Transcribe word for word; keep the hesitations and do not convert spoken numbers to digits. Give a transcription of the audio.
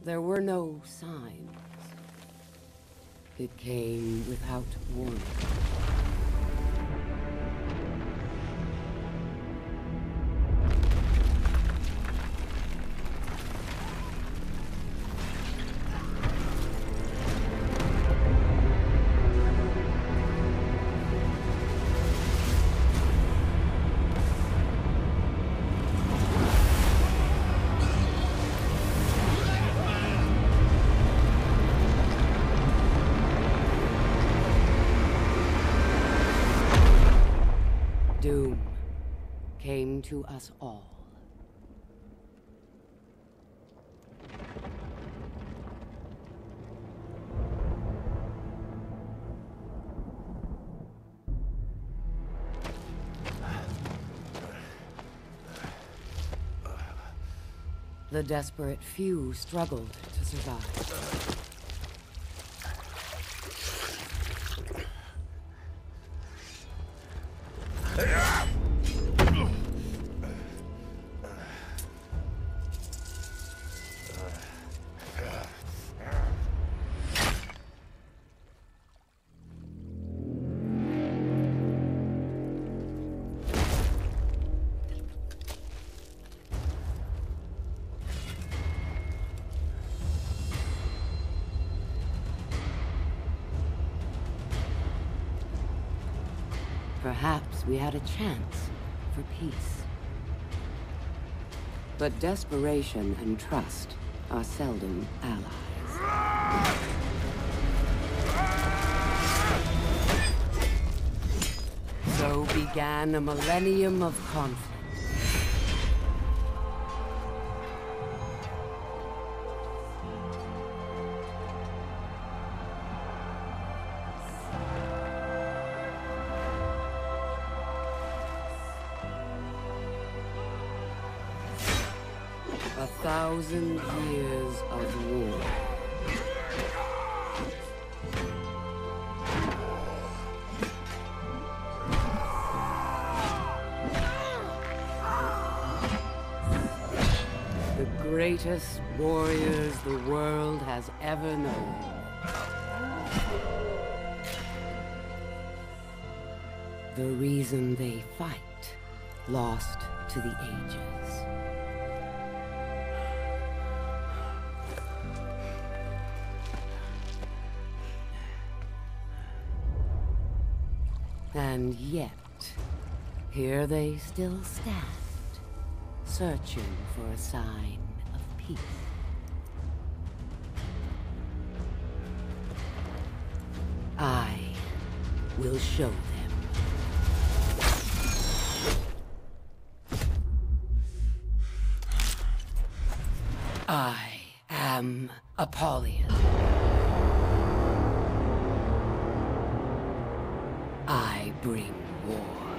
There were no signs. It came without warning. Doom came to us all. The desperate few struggled to survive. Perhaps we had a chance for peace. But desperation and trust are seldom allies. So began a millennium of conflict. A thousand years of war. The greatest warriors the world has ever known. The reason they fight, lost to the ages. And yet, here they still stand, searching for a sign of peace. I will show them. I am Apollyon. I bring war.